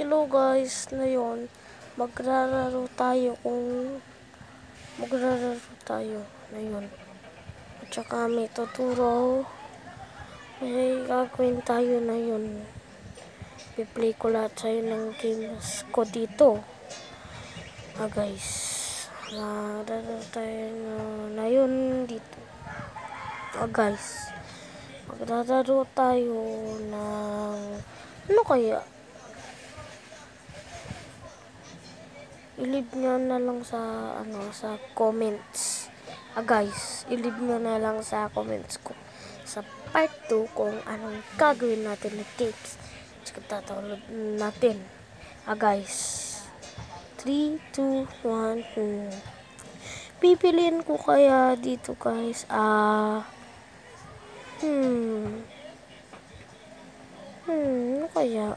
Hello guys, ngayon magrararo tayo ngayon. At saka may tuturo. May gagawin tayo na yun. Piplay ko lahat sa'yo ng games ko dito. Guys, magrararo tayo na yun dito. Guys, magrararo tayo ng ano kaya? I-leave nyo na lang sa sa comments. Guys, i-leave nyo na lang sa comments ko sa part 2 kung anong gagawin natin na games. Tatawag natin. Guys, 3, 2, 1. Pipiliin ko kaya dito guys. Ano kaya?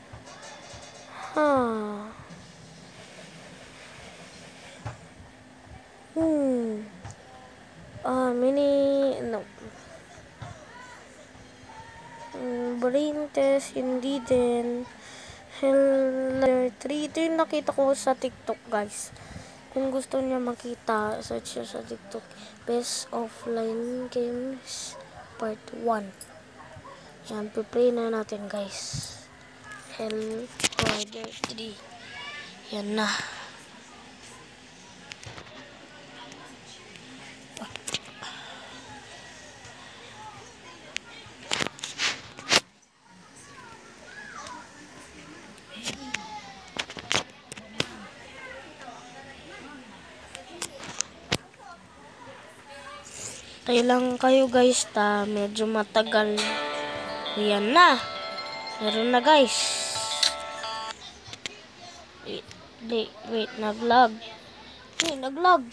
Brain test, hindi din. Heller 3. Ito yung nakita ko sa TikTok, guys. Kung gusto niya makita, search niya sa TikTok. Best Offline Games Part 1. Yan, piplay na natin, guys. Heller 3. Yan na. Tayo lang kayo guys, medyo matagal. Yan na. Meron na guys. Wait, nag-lag. Nag-lag.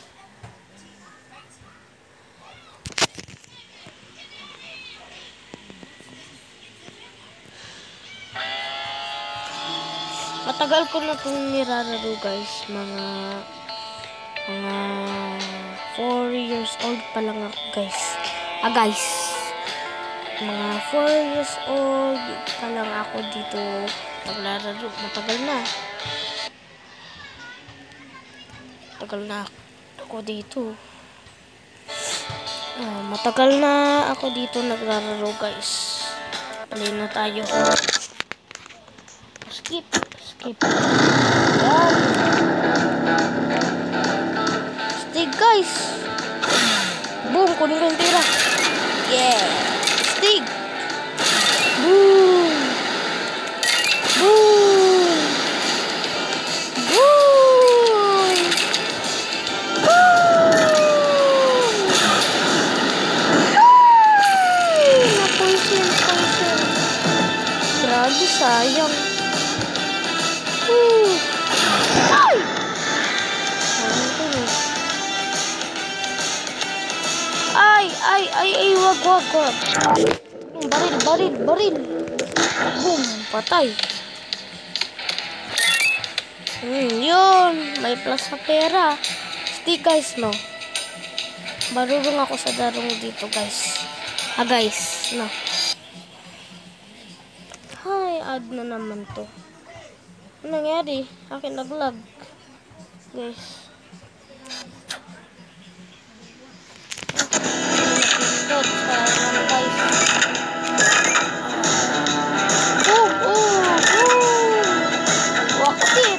Matagal ko na itong nirararo guys. Mga 4 years old pa lang ako guys. Guys, mga 4 years old pa lang ako dito naglalaro. Matagal na ako dito. Matagal na ako dito naglalaro guys. Alin na tayo. Skip. Stig guys. Boom, kunin ko yung tira. Yeah. Stig. Boom. Boom. Boom. Boom. Napoison. Grabe, sayang. Ay! Ay, wag. Baril. Boom, patay. Yun, may plus na pera. Stick guys, no. Marunong ako sa darong dito guys. Guys, no. Hi, add na naman to. Ano nangyari? Akin nag-lag. Guys. Wakatin.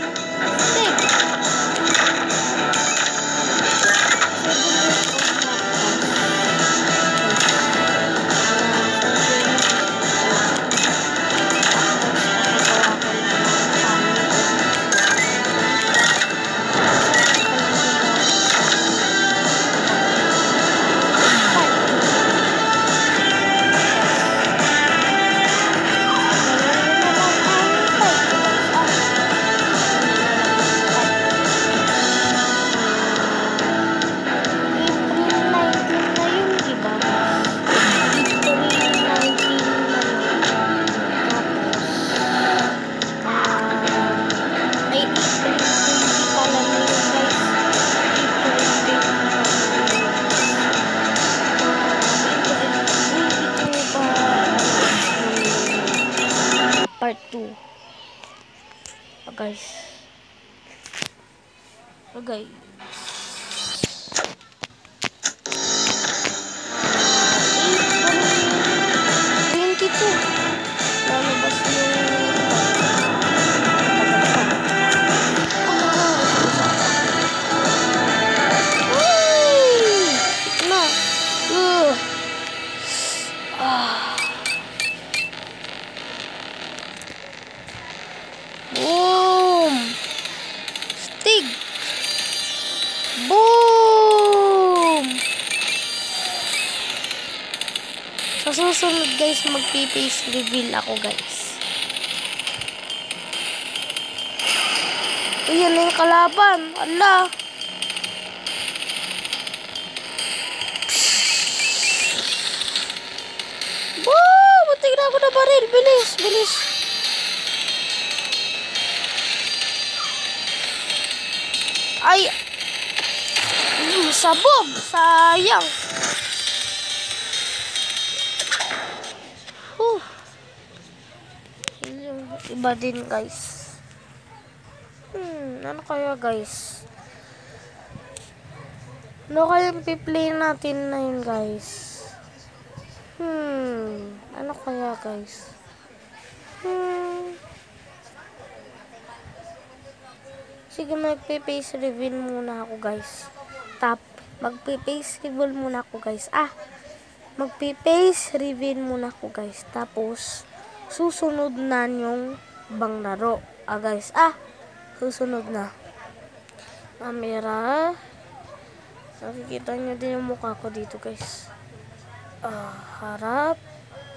Part 2. Guys. Guys. 22. Lalabas yung na. Boom! Stig! Boom! Sa susunod guys, magpi-face reveal ako guys. Ayan na yung kalaban. Ala! Wow! Buti na ako na baril. Bilis! Bilis! Ay! Sabog! Sayang! Iba din guys. Ano kaya guys? Ano kaya yung piplay natin na yun guys? Ano kaya guys? Sige, magpe-face reveal muna ako guys. Magpe-face reveal muna ako guys. Magpe-face reveal muna ako guys. Tapos susunod na yung bang laro. Guys. Susunod na. Camera. Nakikita nyo din yung mukha ko dito guys. Harap.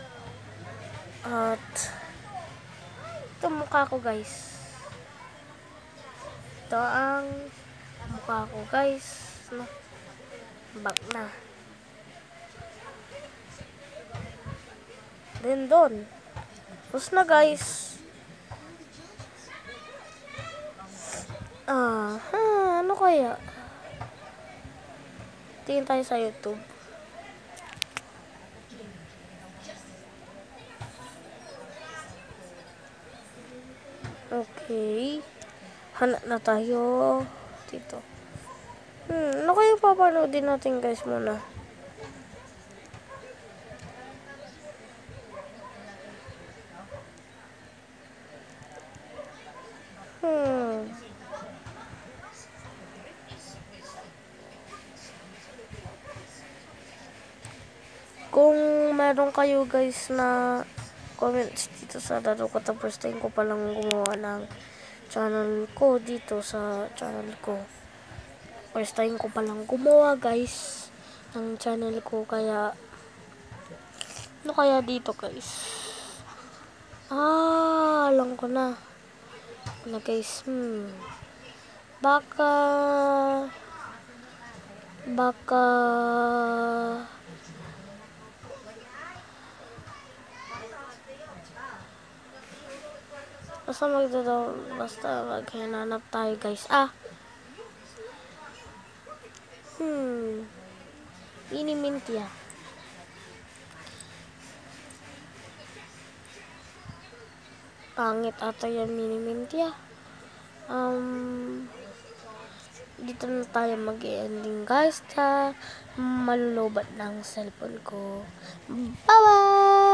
At ito mukha ko guys. Ito ang mukha ko guys. Back na. Then doon. Tapos na guys. Ano kaya? Tingin tayo sa YouTube. Okay. Hanap na tayo dito. Ano kaya papanoodin natin guys muna? Kung meron kayo guys na comments dito sa laro ko, tapos time ko palang gumawa ng channel ko dito sa channel ko. First time ko palang gumawa guys ng channel ko, kaya ano kaya dito guys? Alam ko na. Guys, baka basta maghanap tayo guys. Mini-Minty pangit ata yan, Mini-Minty dito na tayo mag-ending guys, malulubat ng cellphone ko. Bye bye.